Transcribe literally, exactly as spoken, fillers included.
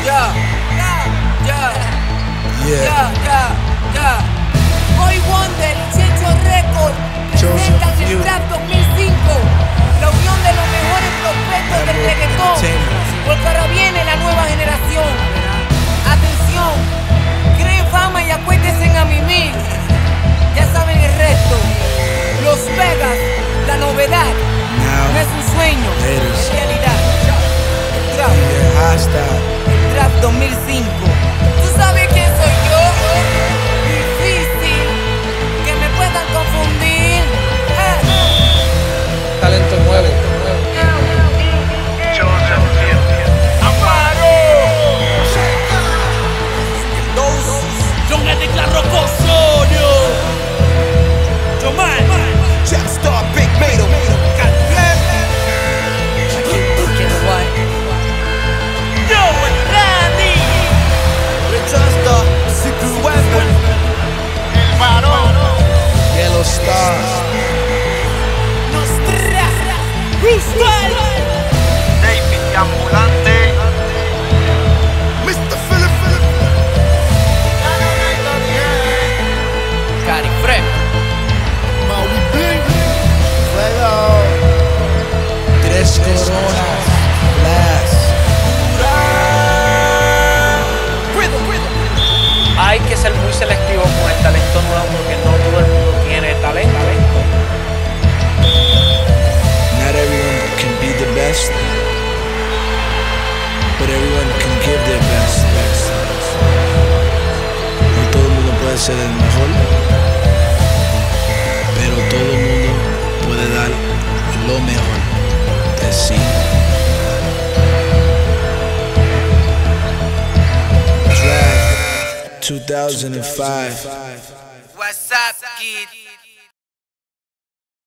Ya, ya, ya, ya, ya, ya. Boy Wonder y Checho Record presentan el Trap dos mil cinco, la unión de los mejores prospectos del reggaetón, porque ahora viene la nueva generación. Atención, creen fama y acuéstense a mimir. Ya saben el resto. Los Vegas, la novedad, no es un sueño, es realidad. El Trap, el Trap dos mil cinco. ¿Tú sabes quién soy yo? Difícil que me puedan confundir. eh. Talento nuevo. Yo me declaro Osorio. Yo man. Chapstar, Big Mato. Yo and Randy. Chapstar, Secret Weapon. El varón. Yellow Star. Nostra, Brutal. David Ambulante. mister Philip. Cari Frem, Maui Bling. Fuego. Tres coronas. Blast. Hay que ser muy selectivo con el talento nuevo porque no todo el mundo tiene talento. Not everyone can be the best, but everyone can give their best. No todo el mundo puede ser el mejor, pero todo el mundo puede dar lo mejor de sí. Draft two thousand five. what's up, kid?